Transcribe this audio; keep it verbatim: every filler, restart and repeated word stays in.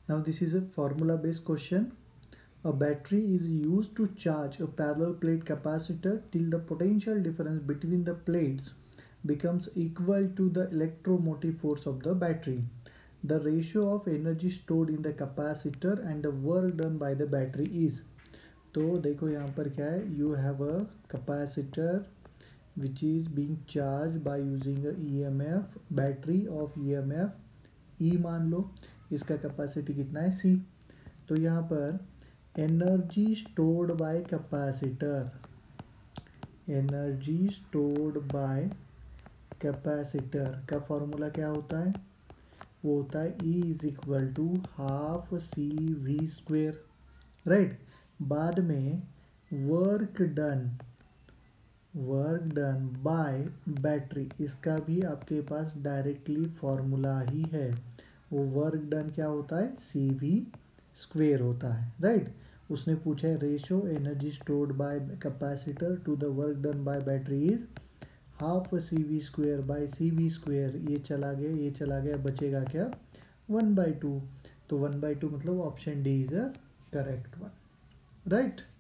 Now this is a formula based question. A battery is used to charge a parallel plate capacitor till the potential difference between the plates becomes equal to the electromotive force of the battery. The ratio of energy stored in the capacitor and the work done by the battery is. तो देखो यहाँ पर क्या है, you have a capacitor which is being charged by using a E M F, battery of E M F E मान लो, इसका capacity कितना है C. तो यहाँ पर energy stored by capacitor, energy stored by capacitor का फॉर्मूला क्या होता है, वो होता है E is equal to half C V square, right. बाद में work done, work done by battery, इसका भी आपके पास डायरेक्टली फॉर्मूला ही है. वो वर्क डन क्या होता है, सी वी स्क्वेयर होता है, राइट. उसने पूछा है ratio energy stored by capacitor to the work done by battery is half C V square by C V square. ये चला गया, ये चला गया, बचेगा क्या, वन बाई टू. तो वन बाई टू मतलब option D is a correct one, right.